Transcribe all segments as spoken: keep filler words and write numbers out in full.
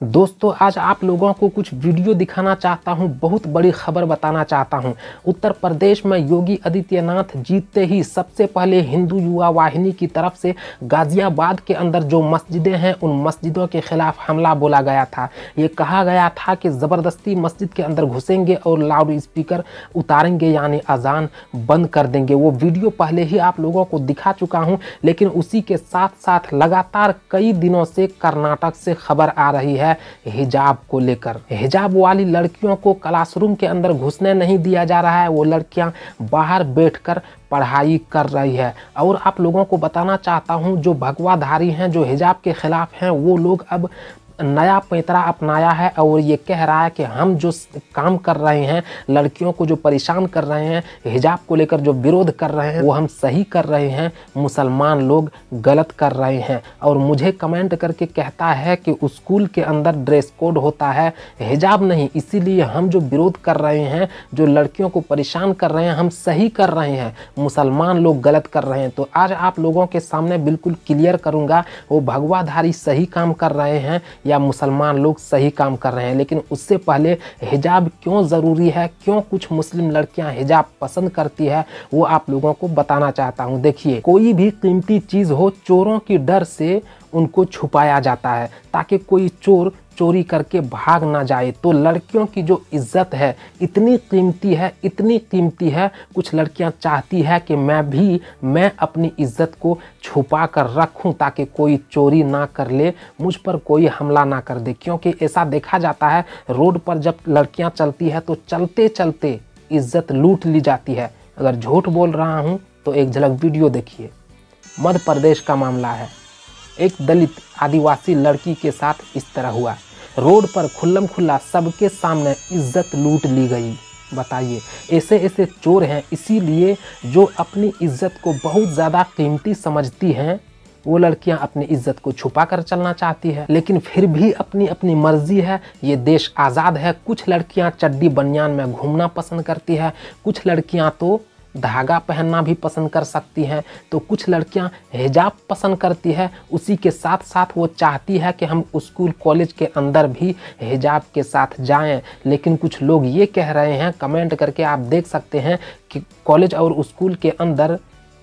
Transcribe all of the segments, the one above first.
दोस्तों आज आप लोगों को कुछ वीडियो दिखाना चाहता हूं, बहुत बड़ी खबर बताना चाहता हूं। उत्तर प्रदेश में योगी आदित्यनाथ जीतते ही सबसे पहले हिंदू युवा वाहिनी की तरफ से गाजियाबाद के अंदर जो मस्जिदें हैं उन मस्जिदों के खिलाफ हमला बोला गया था। ये कहा गया था कि ज़बरदस्ती मस्जिद के अंदर घुसेंगे और लाउड स्पीकर उतारेंगे, यानी अजान बंद कर देंगे। वो वीडियो पहले ही आप लोगों को दिखा चुका हूँ, लेकिन उसी के साथ साथ लगातार कई दिनों से कर्नाटक से खबर आ रही है हिजाब को लेकर। हिजाब वाली लड़कियों को क्लासरूम के अंदर घुसने नहीं दिया जा रहा है, वो लड़कियां बाहर बैठकर पढ़ाई कर रही है। और आप लोगों को बताना चाहता हूं, जो भगवाधारी हैं, जो हिजाब के खिलाफ हैं, वो लोग अब नया पैंतरा अपनाया है और ये कह रहा है कि हम जो काम कर रहे हैं, लड़कियों को जो परेशान कर रहे हैं, हिजाब को लेकर जो विरोध कर रहे हैं, वो हम सही कर रहे हैं, मुसलमान लोग गलत कर रहे हैं। और मुझे कमेंट करके कहता है कि स्कूल के अंदर ड्रेस कोड होता है, हिजाब नहीं, इसीलिए हम जो विरोध कर रहे हैं, जो लड़कियों को परेशान कर रहे हैं, हम सही कर रहे हैं, मुसलमान लोग गलत कर रहे हैं। तो आज आप लोगों के सामने बिल्कुल क्लियर करूँगा, वो भगवाधारी सही काम कर रहे हैं या मुसलमान लोग सही काम कर रहे हैं। लेकिन उससे पहले हिजाब क्यों ज़रूरी है, क्यों कुछ मुस्लिम लड़कियां हिजाब पसंद करती है, वो आप लोगों को बताना चाहता हूं। देखिए, कोई भी कीमती चीज़ हो, चोरों की डर से उनको छुपाया जाता है ताकि कोई चोर चोरी करके भाग ना जाए। तो लड़कियों की जो इज्जत है इतनी कीमती है, इतनी कीमती है, कुछ लड़कियां चाहती है कि मैं भी मैं अपनी इज्जत को छुपा कर रखूं ताकि कोई चोरी ना कर ले, मुझ पर कोई हमला ना कर दे। क्योंकि ऐसा देखा जाता है, रोड पर जब लड़कियां चलती है तो चलते चलते इज्जत लूट ली जाती है। अगर झूठ बोल रहा हूँ तो एक झलक वीडियो देखिए। मध्य प्रदेश का मामला है, एक दलित आदिवासी लड़की के साथ इस तरह हुआ। रोड पर खुल्लम खुल्ला सबके सामने इज्जत लूट ली गई। बताइए, ऐसे ऐसे चोर हैं, इसीलिए जो अपनी इज्जत को बहुत ज़्यादा कीमती समझती हैं, वो लड़कियां अपनी इज्जत को छुपा कर चलना चाहती है। लेकिन फिर भी अपनी अपनी मर्जी है, ये देश आज़ाद है। कुछ लड़कियां चड्डी बनियान में घूमना पसंद करती है, कुछ लड़कियां तो धागा पहनना भी पसंद कर सकती हैं, तो कुछ लड़कियां हिजाब पसंद करती है। उसी के साथ साथ वो चाहती है कि हम स्कूल कॉलेज के अंदर भी हिजाब के साथ जाएं। लेकिन कुछ लोग ये कह रहे हैं, कमेंट करके आप देख सकते हैं, कि कॉलेज और स्कूल के अंदर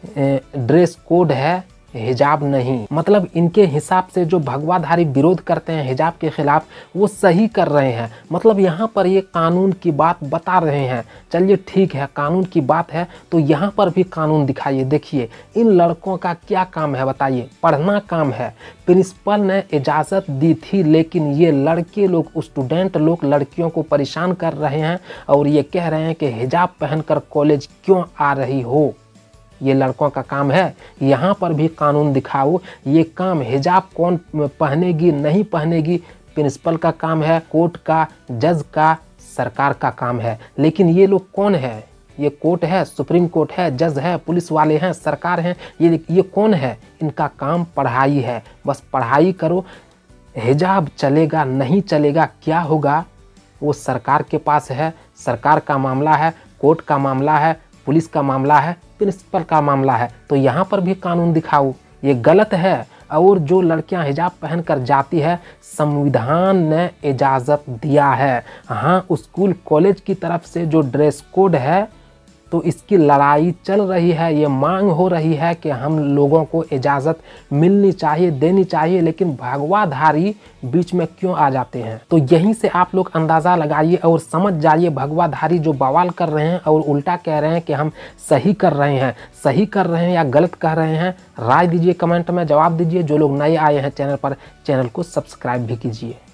ड्रेस कोड है, हिजाब नहीं। मतलब इनके हिसाब से जो भगवाधारी विरोध करते हैं हिजाब के खिलाफ, वो सही कर रहे हैं। मतलब यहाँ पर ये कानून की बात बता रहे हैं। चलिए ठीक है, कानून की बात है तो यहाँ पर भी कानून दिखाइए। देखिए, इन लड़कों का क्या काम है बताइए? पढ़ना काम है। प्रिंसिपल ने इजाज़त दी थी, लेकिन ये लड़के लोग, स्टूडेंट लोग लड़कियों को परेशान कर रहे हैं और ये कह रहे हैं कि हिजाब पहनकर कॉलेज क्यों आ रही हो। ये लड़कों का काम है। यहाँ पर भी कानून दिखाओ। ये काम हिजाब कौन पहनेगी नहीं पहनेगी, प्रिंसिपल का काम है, कोर्ट का, जज का, सरकार का काम है। लेकिन ये लोग कौन है? ये कोर्ट है, सुप्रीम कोर्ट है, जज है, पुलिस वाले हैं, सरकार हैं। ये ये कौन है? इनका काम पढ़ाई है। बस पढ़ाई करो। हिजाब चलेगा नहीं चलेगा, क्या होगा, वो सरकार के पास है। सरकार का मामला है, कोर्ट का मामला है, पुलिस का मामला है, प्रिंसिपल का मामला है। तो यहाँ पर भी कानून दिखाओ। ये गलत है। और जो लड़कियां हिजाब पहनकर जाती है, संविधान ने इजाज़त दिया है। हाँ, स्कूल कॉलेज की तरफ से जो ड्रेस कोड है, तो इसकी लड़ाई चल रही है। ये मांग हो रही है कि हम लोगों को इजाज़त मिलनी चाहिए, देनी चाहिए। लेकिन भगवाधारी बीच में क्यों आ जाते हैं? तो यहीं से आप लोग अंदाज़ा लगाइए और समझ जाइए, भगवाधारी जो बवाल कर रहे हैं और उल्टा कह रहे हैं कि हम सही कर रहे हैं, सही कर रहे हैं या गलत कह रहे हैं, राय दीजिए, कमेंट में जवाब दीजिए। जो लोग नए आए हैं चैनल पर, चैनल को सब्सक्राइब भी कीजिए।